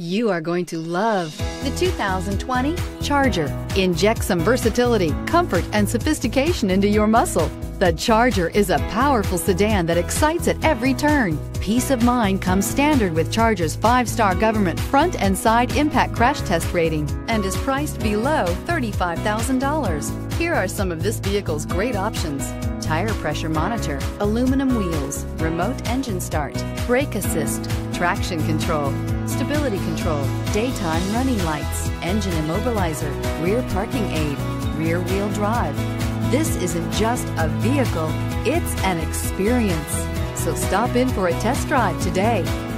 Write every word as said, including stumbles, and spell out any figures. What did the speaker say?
You are going to love the two thousand twenty Charger. Inject some versatility, comfort, and sophistication into your muscle. The Charger is a powerful sedan that excites at every turn. Peace of mind comes standard with Charger's five-star government front and side impact crash test rating and is priced below thirty-five thousand dollars. Here are some of this vehicle's great options: tire pressure monitor, aluminum wheels, remote engine start, brake assist, traction control, stability control, daytime running lights, engine immobilizer, rear parking aid, rear wheel drive. This isn't just a vehicle, it's an experience. So stop in for a test drive today.